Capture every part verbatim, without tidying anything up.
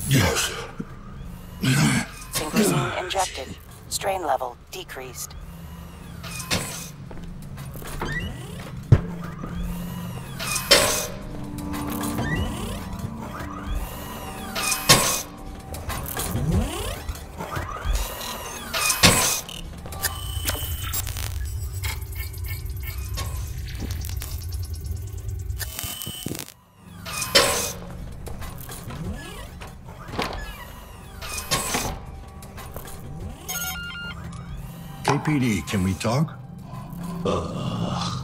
Yes. Synchrosine injected. Strain level decreased. K P D, can we talk? Uh.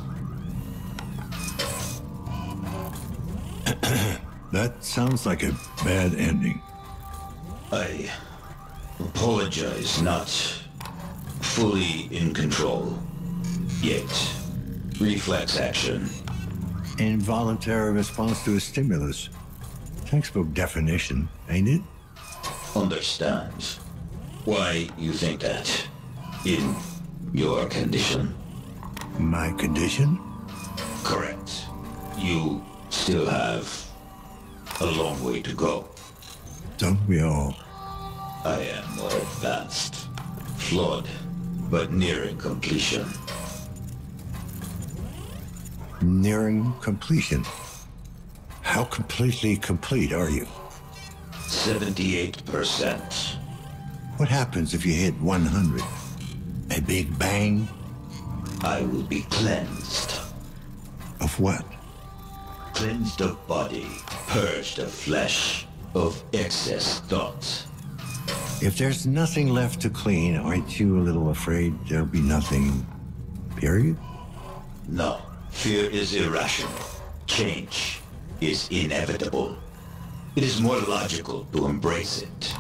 That sounds like a bad ending. I apologize, not fully in control yet. Reflex action. Involuntary response to a stimulus. Textbook definition, ain't it? Understand why you think that in your condition. My condition? Correct. You still have a long way to go. Don't we all? I am more advanced, flawed, but nearing completion. Nearing completion? How completely complete are you? seventy-eight percent. What happens if you hit one hundred? A big bang? I will be cleansed. Of what? Cleansed of body, purged of flesh, of excess thoughts. If there's nothing left to clean, aren't you a little afraid there'll be nothing, period? No, fear is irrational. Change is inevitable. It is more logical to embrace it.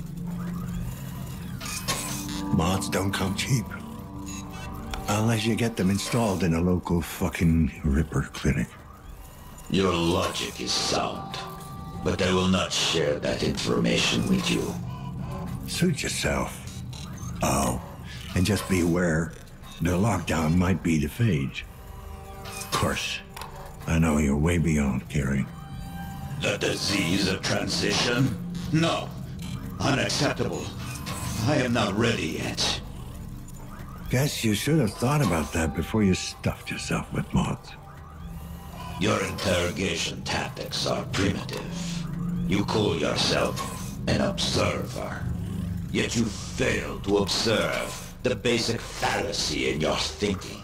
Mods don't come cheap. Unless you get them installed in a local fucking Ripper clinic. Your logic is sound, but I will not share that information with you. Suit yourself. Oh, and just beware, the lockdown might be the phage. Of course, I know you're way beyond caring. The disease of transition? No. Unacceptable. I am not ready yet. Guess you should have thought about that before you stuffed yourself with mods. Your interrogation tactics are primitive. You call yourself an observer. Yet you fail to observe the basic fallacy in your thinking.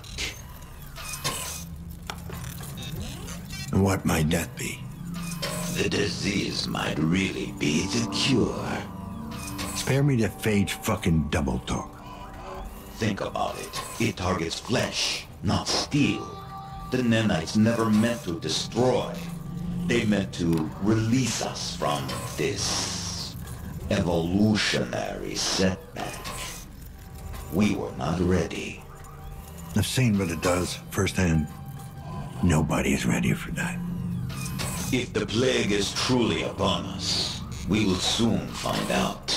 And what might that be? The disease might really be the cure. Spare me the phage fucking double talk. Think about it. It targets flesh, not steel. The nanites never meant to destroy. They meant to release us from this evolutionary setback. We were not ready. I've seen what it does firsthand. Nobody is ready for that. If the plague is truly upon us, we will soon find out.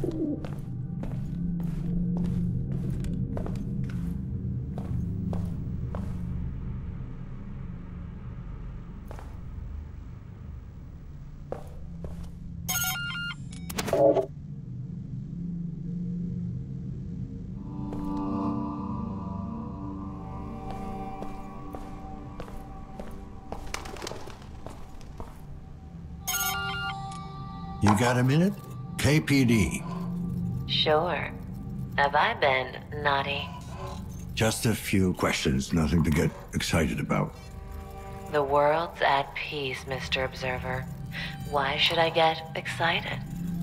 You got a minute? K P D. Sure. Have I been naughty? Just a few questions, nothing to get excited about. The world's at peace, Mister Observer. Why should I get excited?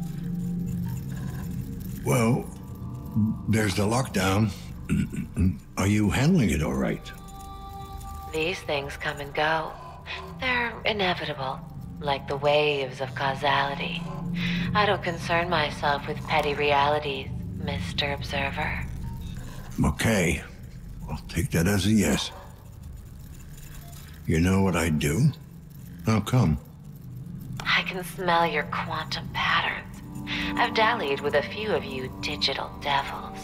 Well, there's the lockdown. Are you handling it all right? These things come and go. They're inevitable, like the waves of causality. I don't concern myself with petty realities, Mister Observer. Okay. I'll take that as a yes. You know what I'd do? How come? I can smell your quantum patterns. I've dallied with a few of you digital devils.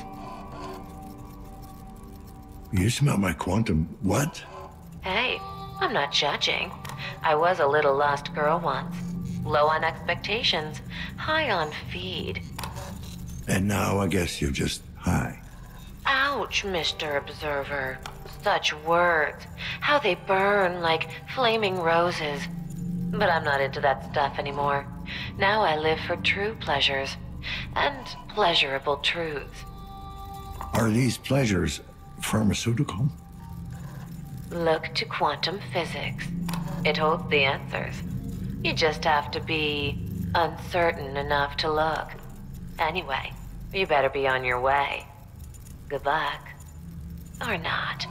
You smell my quantum... what? Hey, I'm not judging. I was a little lost girl once. Low on expectations, high on feed. And now I guess you're just high. Ouch, Mister Observer. Such words. How they burn like flaming roses. But I'm not into that stuff anymore. Now I live for true pleasures. And pleasurable truths. Are these pleasures pharmaceutical? Look to quantum physics. It holds the answers. You just have to be uncertain enough to look. Anyway, you better be on your way. Good luck. Or not.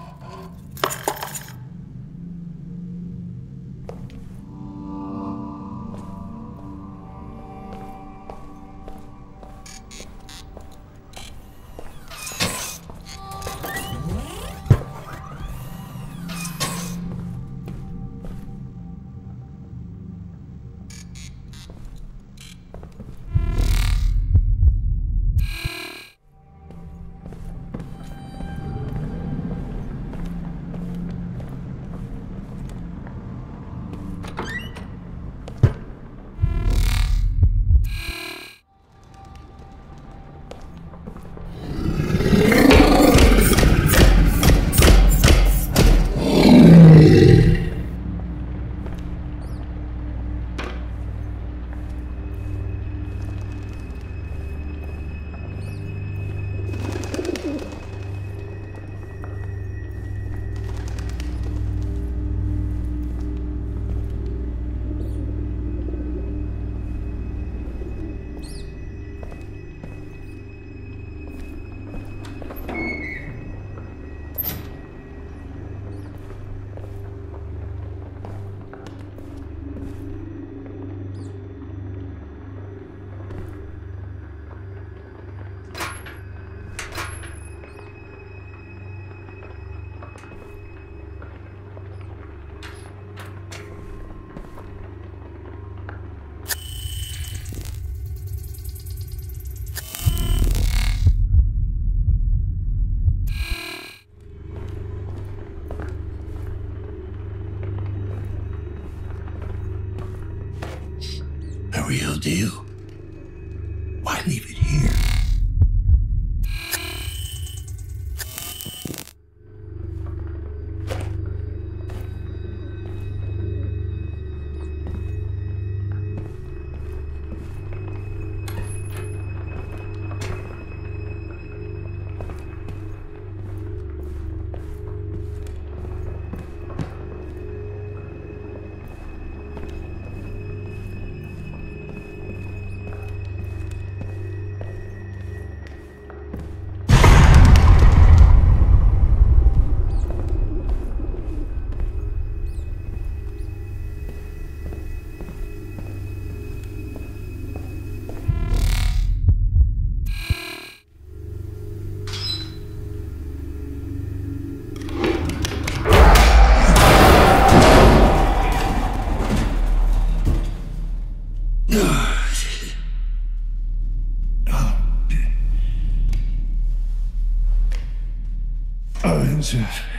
heavens.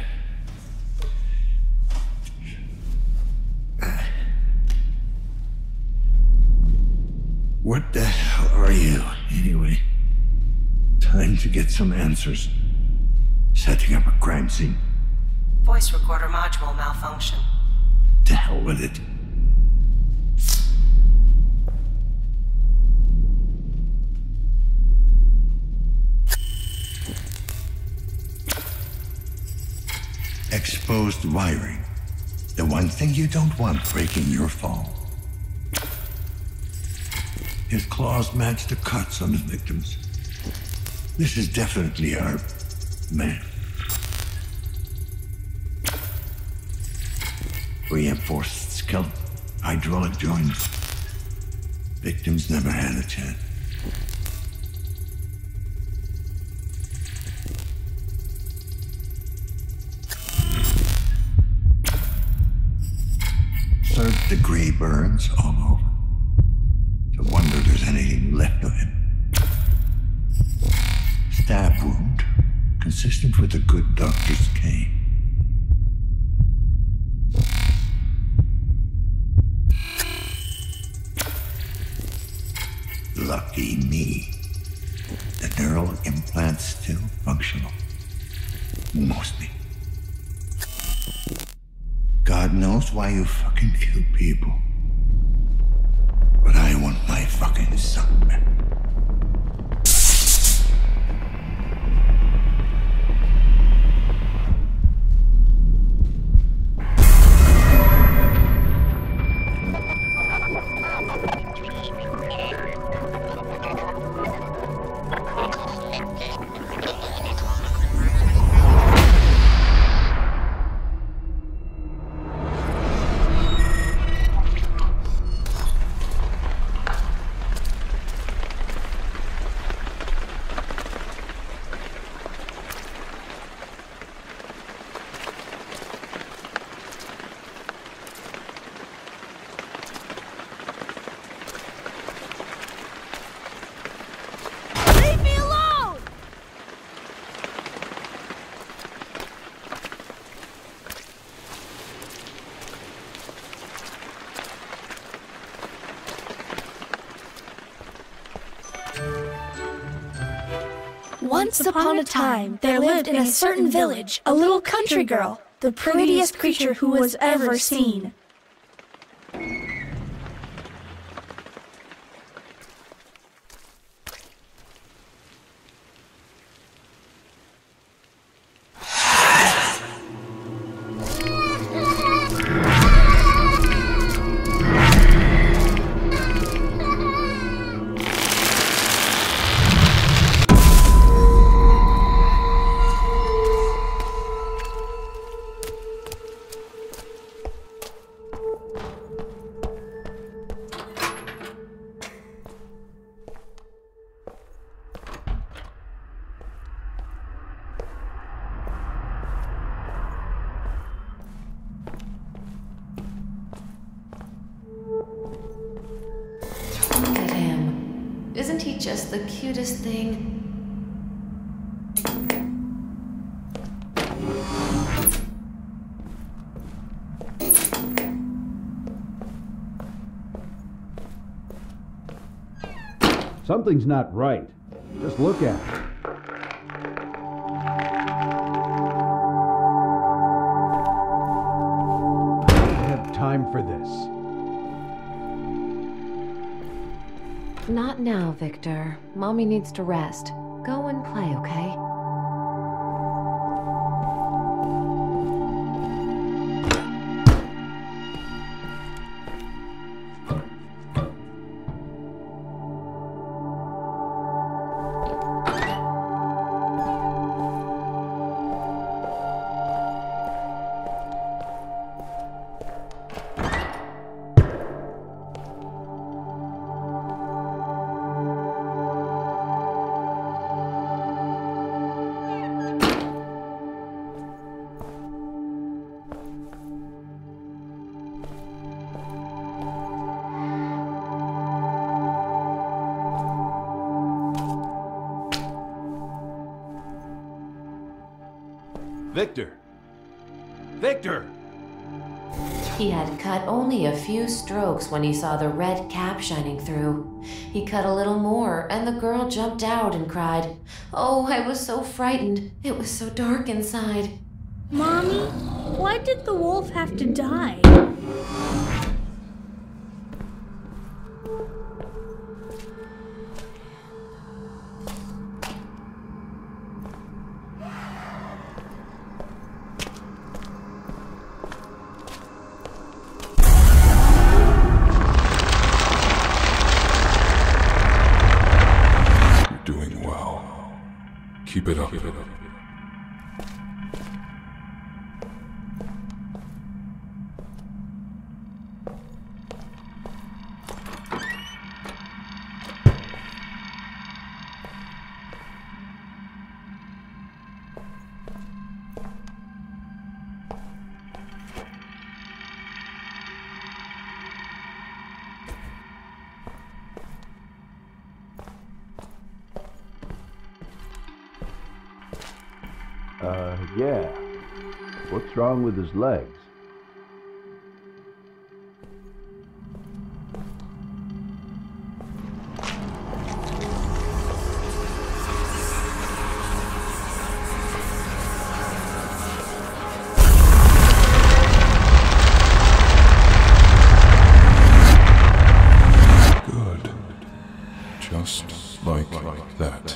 What the hell are you, anyway? Time to get some answers. Setting up a crime scene. Voice recorder module malfunction. To hell with it. Exposed wiring. The one thing you don't want breaking your fall. His claws match the cuts on the victims. This is definitely our man. Reinforced skeleton, hydraulic joints. Victims never had a chance. Third degree burns all over. No wonder there's anything left of him. Stab wound, consistent with a good doctor's cane. Lucky me. The neural implant's still functional. Mostly. God knows why you fucking kill people. But I want my fucking son back. Once upon a time, there lived in a certain village a little country girl, the prettiest creature who was ever seen. Isn't he just the cutest thing? Something's not right. Just look at it. I don't have time for this. Not now, Victor. Mommy needs to rest. Go and play, okay? Victor! Victor! He had cut only a few strokes when he saw the red cap shining through. He cut a little more, and the girl jumped out and cried, "Oh, I was so frightened. It was so dark inside." Mommy, why did the wolf have to die? Keep it up. Keep it up. Uh, yeah. What's wrong with his legs? Good. Just like, like that.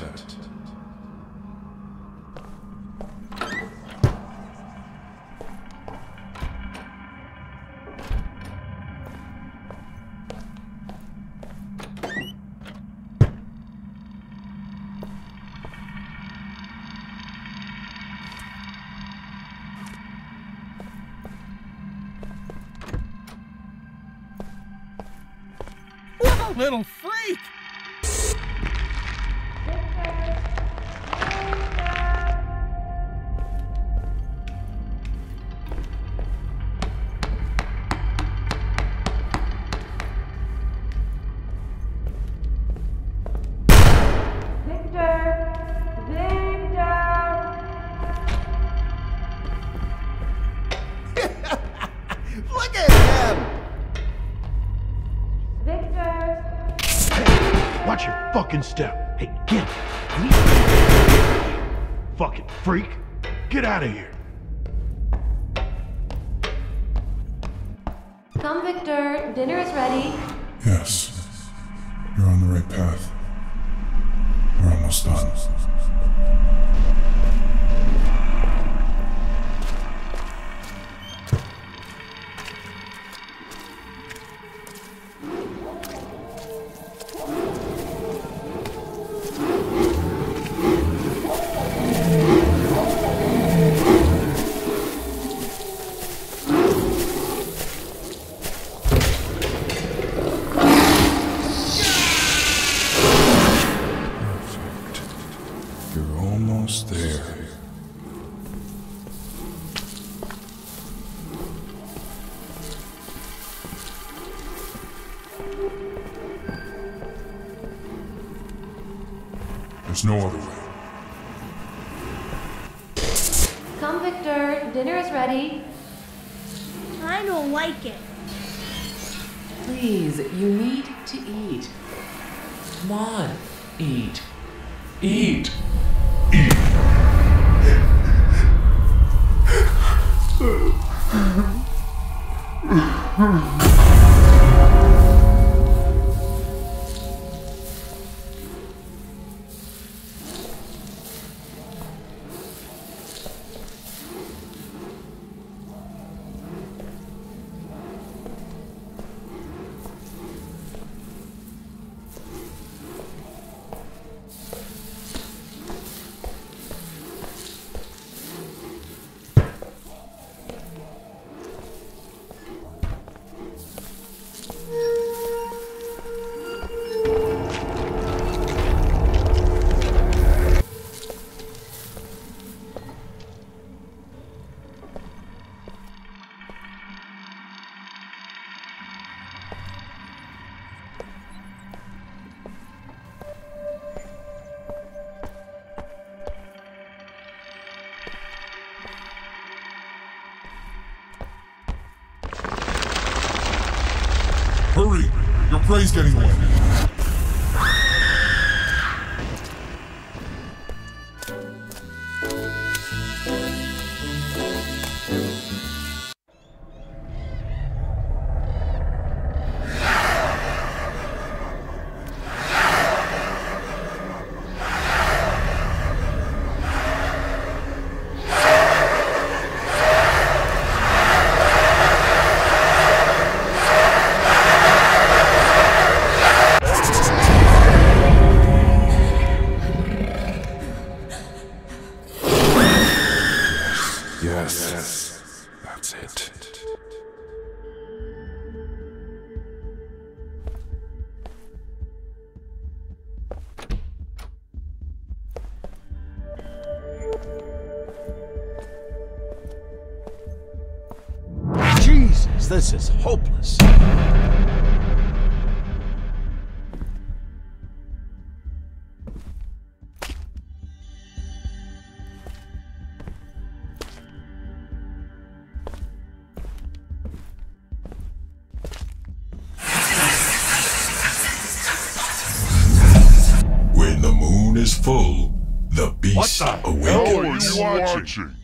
Little freak! Look at him! Watch your fucking step. Hey, get it. Fucking freak. Get out of here. Come, Victor. Dinner is ready. Yes. You're on the right path. We're almost done. You're almost there. There's no other way. Come, Victor. Dinner is ready. I don't like it. Please, you need to eat. Come on, eat. Eat. spray's getting wet. Yes, that's it. Jesus, this is hopeless. When the moon is full, the beast What the awakens. hell are you watching?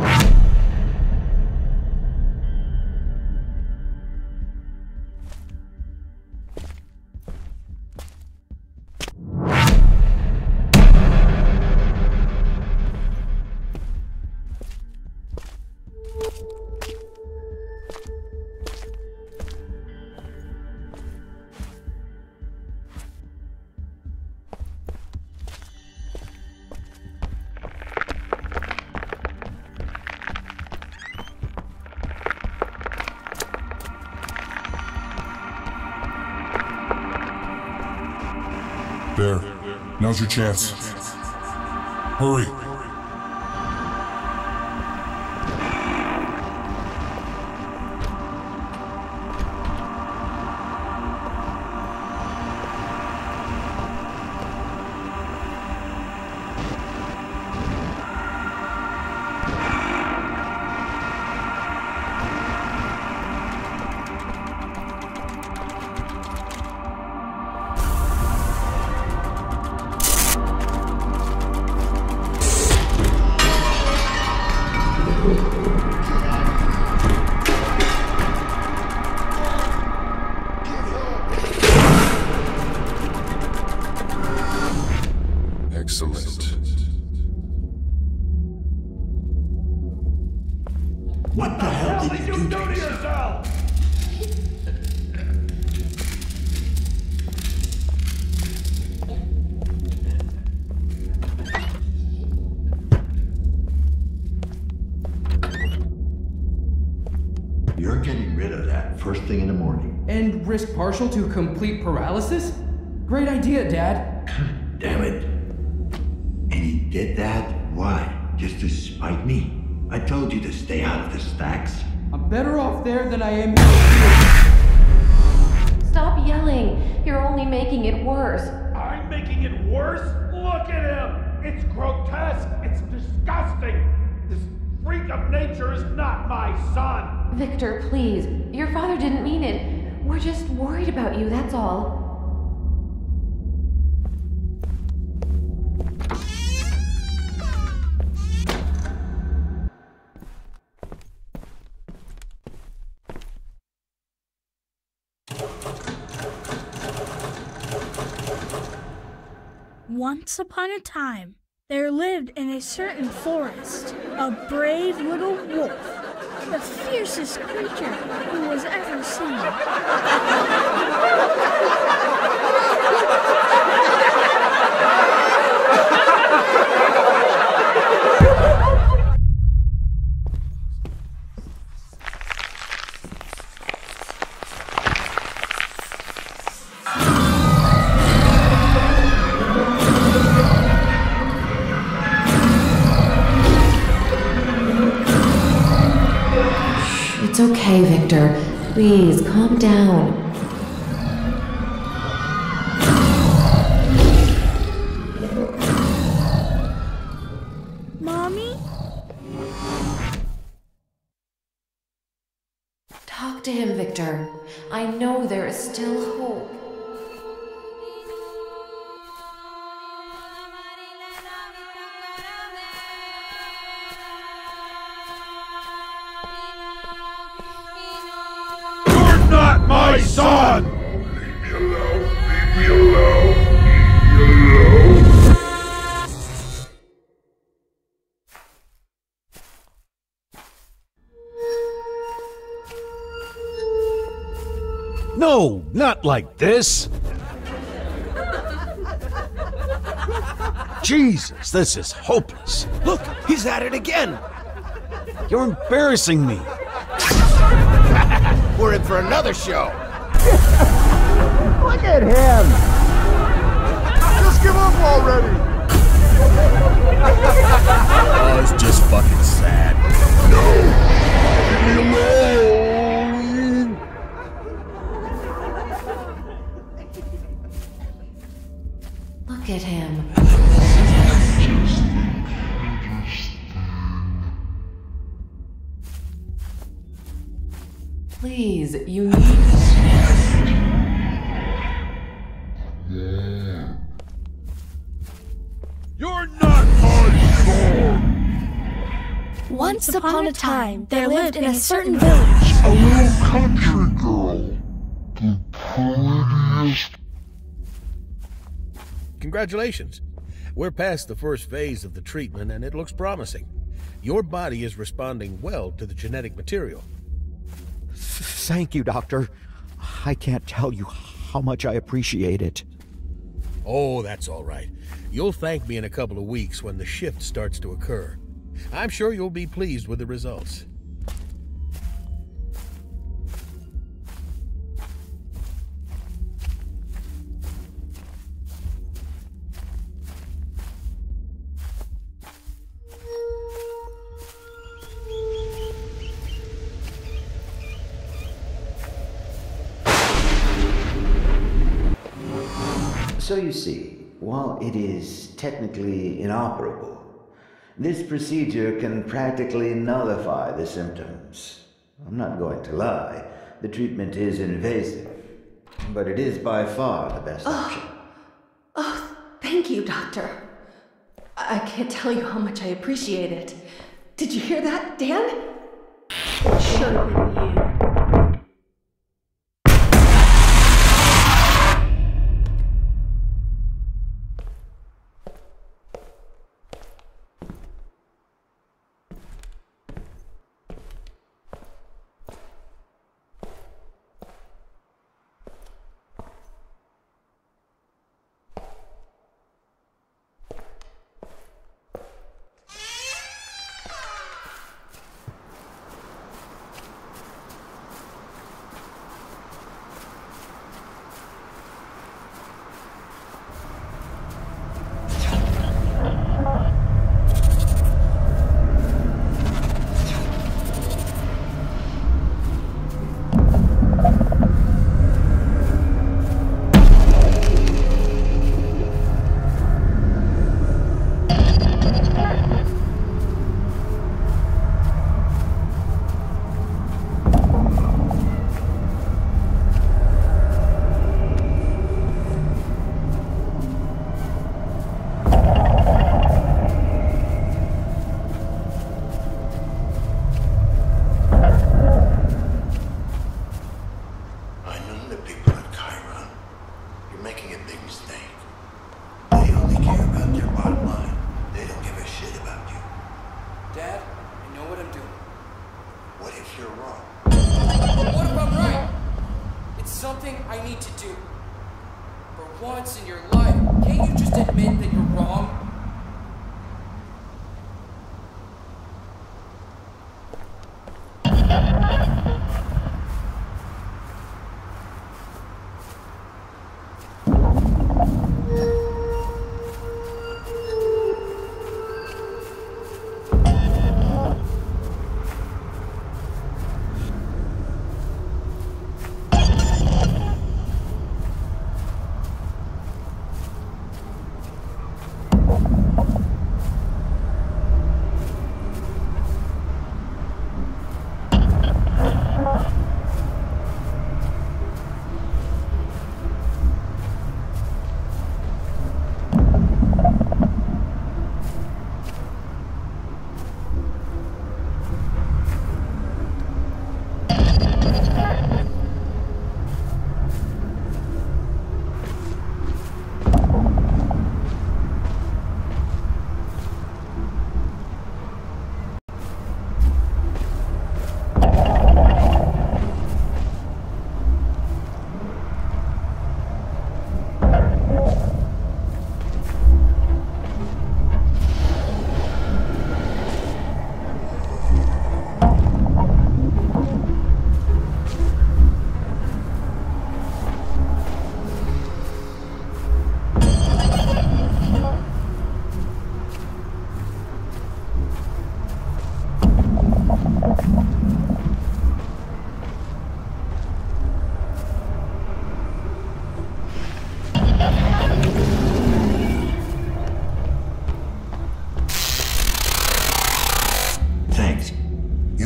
There. Now's your chance. Hurry. Excellent. What the hell did you do to yourself? You're getting rid of that first thing in the morning. And risk partial to complete paralysis? Great idea, Dad. Damn it. And he did that? Why? Just to spite me? I told you to stay out of the stacks. I'm better off there than I am here. Stop yelling. You're only making it worse. I'm making it worse? Look at him! It's grotesque! It's disgusting! This freak of nature is not my son! Victor, please. Your father didn't mean it. We're just worried about you, that's all. Once upon a time, there lived in a certain forest a brave little wolf, the fiercest creature who was ever seen. It's okay, Victor. Please, calm down. Mommy? Talk to him, Victor. I know there is still hope. my son! Leave me alone, leave me alone, leave me alone. No, not like this. Jesus, this is hopeless. Look, he's at it again. You're embarrassing me. We're in for another show. Look at him. Just give up already. Oh, it's just fucking sad. No! Leave me alone! Look at him. Please, you need... You're not my son! Once upon a time, there lived in a certain village A little country girl. The prettiest. Congratulations. We're past the first phase of the treatment and it looks promising. Your body is responding well to the genetic material. Thank you, Doctor. I can't tell you how much I appreciate it. Oh, that's all right. You'll thank me in a couple of weeks when the shift starts to occur. I'm sure you'll be pleased with the results. So you see, while it is technically inoperable, this procedure can practically nullify the symptoms. I'm not going to lie, the treatment is invasive, but it is by far the best oh. option. Oh, thank you, Doctor. I can't tell you how much I appreciate it. Did you hear that, Dan? It should have been you.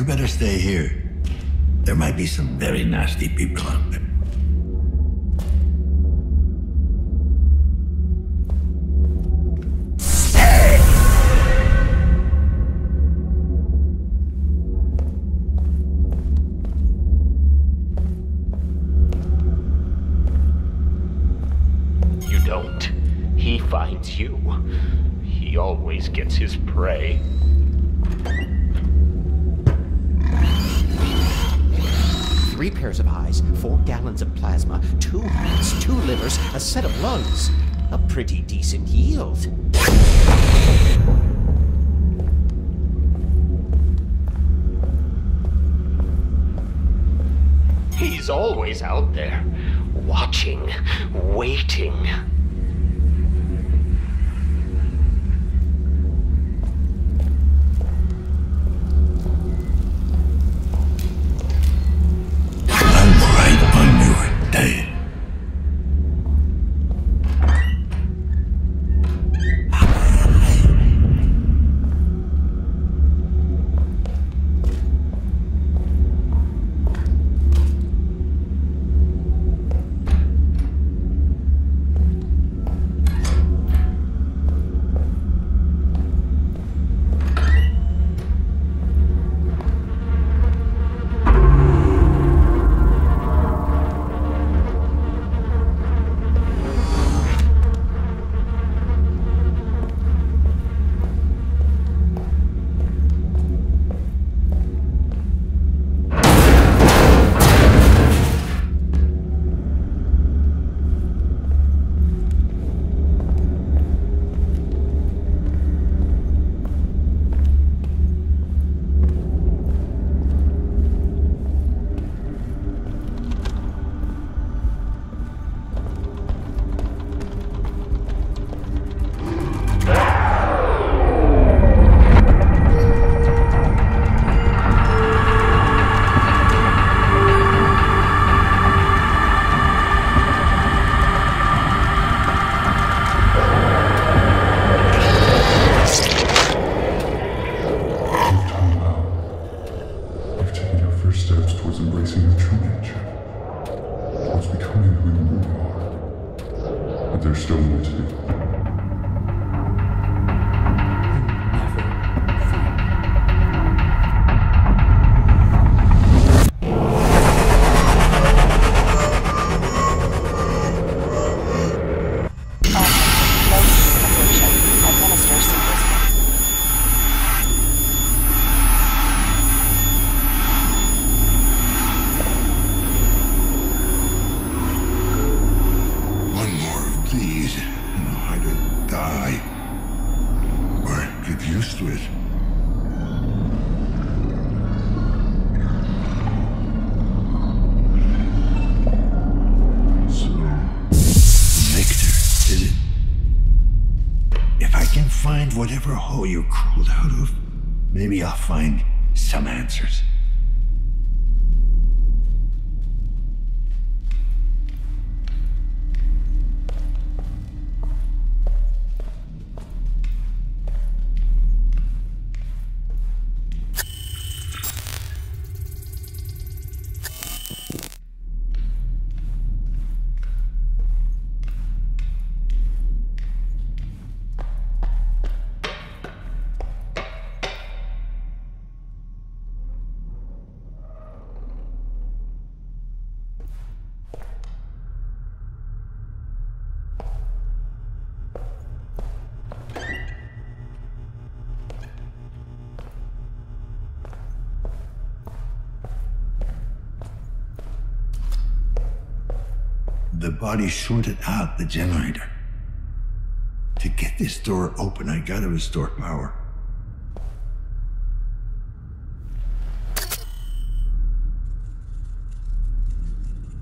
You better stay here. There might be some very nasty people out there. You don't. He finds you. He always gets his prey. Three pairs of eyes, four gallons of plasma, two hearts, two livers, a set of lungs. A pretty decent yield. He's always out there, watching, waiting. Whatever hole you crawled out of, maybe I'll find some answers. The body shorted out the generator. To get this door open, I gotta restore power.